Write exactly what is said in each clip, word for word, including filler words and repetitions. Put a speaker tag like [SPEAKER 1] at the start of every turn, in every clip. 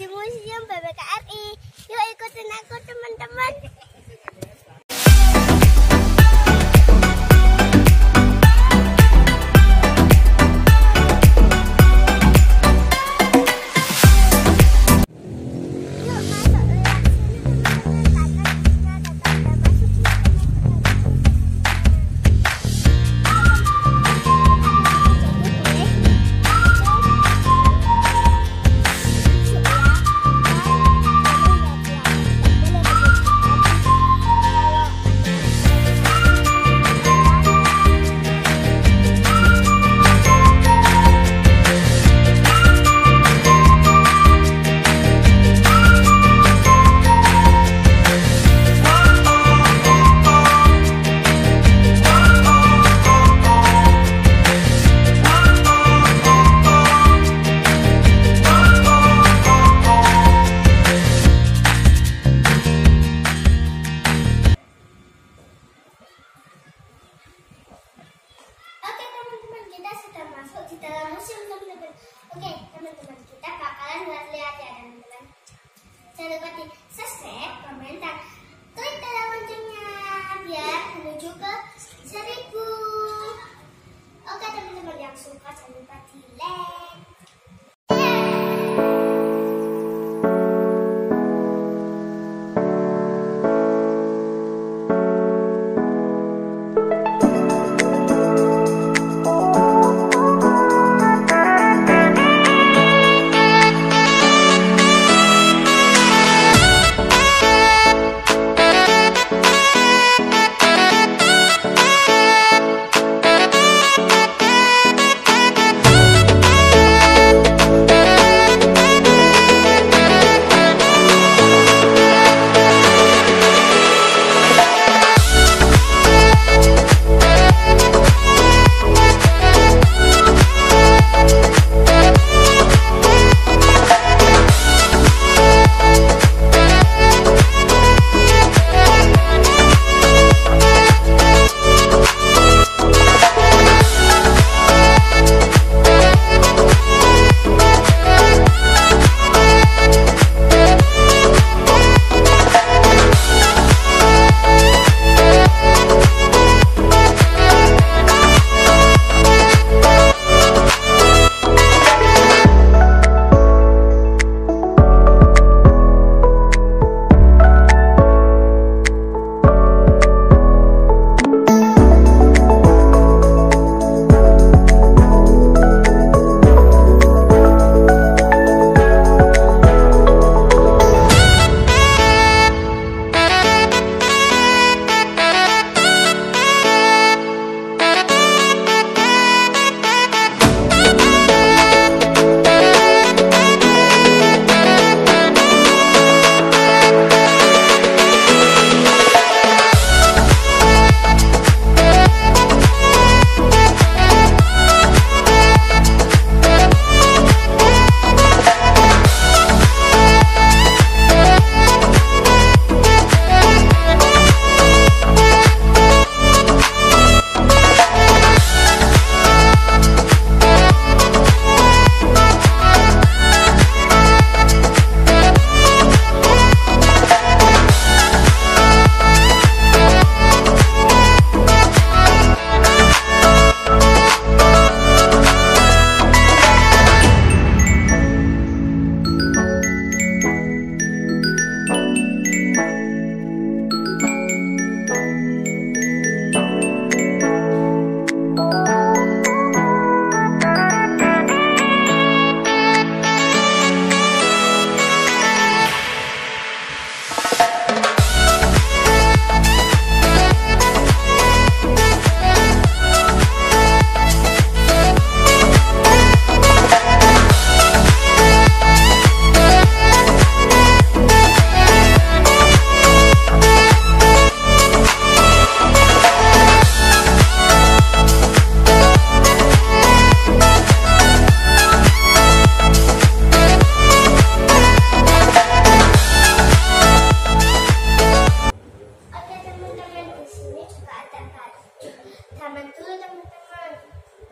[SPEAKER 1] di museum B P K R I. Yuk ikutin aku teman-teman. Di dalam museum teman-teman. Oke teman-teman, kita bakalan lihat-lihat ya teman-teman. Jangan lupa di subscribe, komentar, klik tanda loncengnya biar menuju ke seribu. Oke teman-teman, yang suka jangan lupa di like.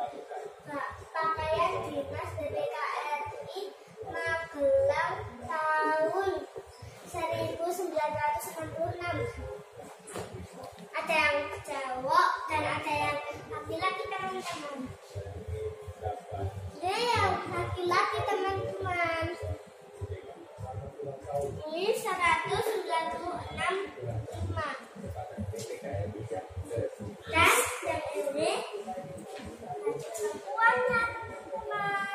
[SPEAKER 1] Pakaian dinas B P K R I Magelang sembilan puluh enam. Ada yang cowok dan ada yang laki-laki teman-teman. Dia yang laki-laki teman-teman. Ini seratus sembilan puluh enam lima. Dan yang ini perempuannya teman-teman.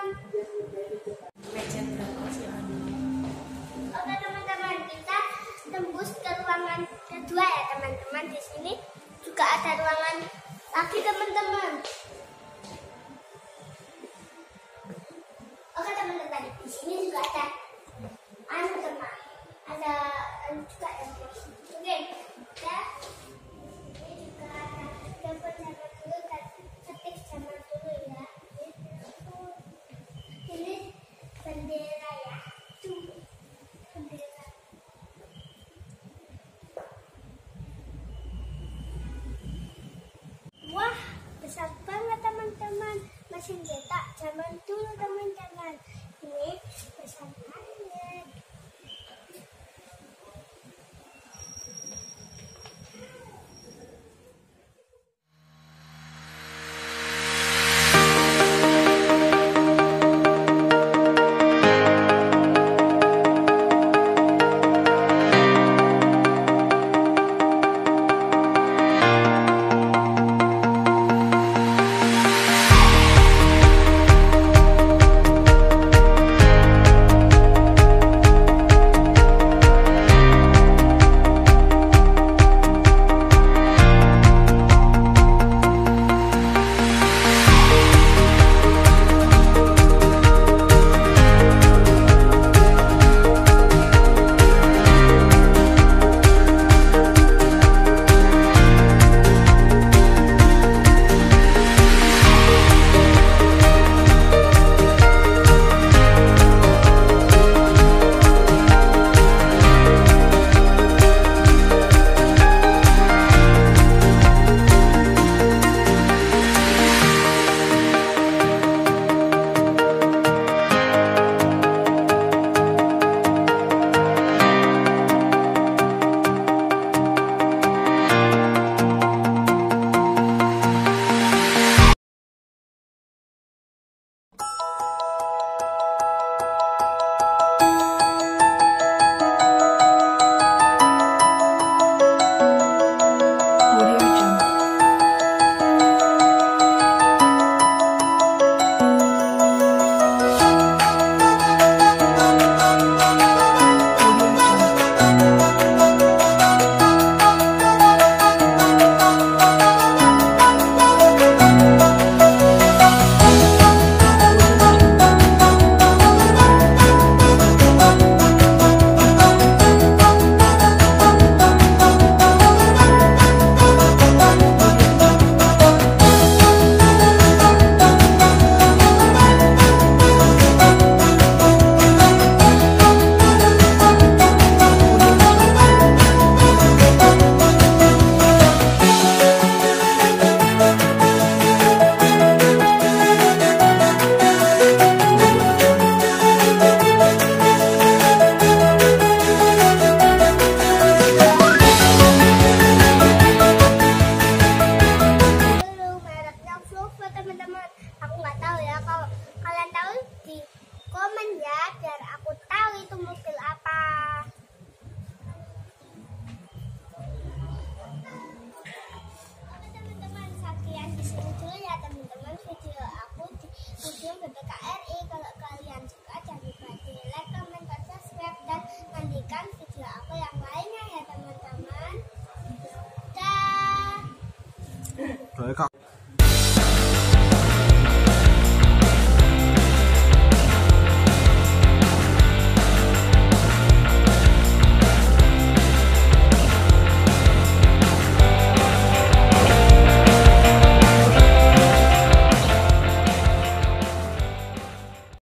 [SPEAKER 1] Oke teman-teman, kita tembus ke ruangan kedua ya teman-teman. Di sini juga ada ruangan lagi teman-teman. Oke teman-teman, di sini juga ada anu teman, ada anu juga ya. Oke, ya. Ini juga ada gambar zaman dulu dan ketik zaman dulu ya. Ini bendera ya. Tuh, bendera. Wah, besar banget teman-teman. Mesin cetak zaman dulu teman-teman. Ini besar banget. B P K R I. Kalau kalian suka jangan lupa di like, comment, dan subscribe, dan nantikan video aku yang lainnya ya teman-teman. Dah.